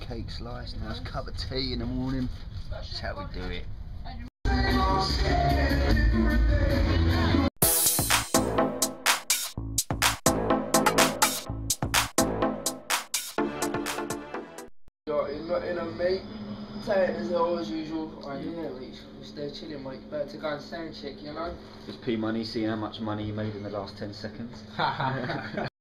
cake slice, nice cup of tea in the morning. That's how we do it. Not in a mate. Tight as hell as usual. Right, yeah, mate. Stay chilling, mate. Better to go and sound check, you know? Just P money, seeing how much money you made in the last 10 seconds.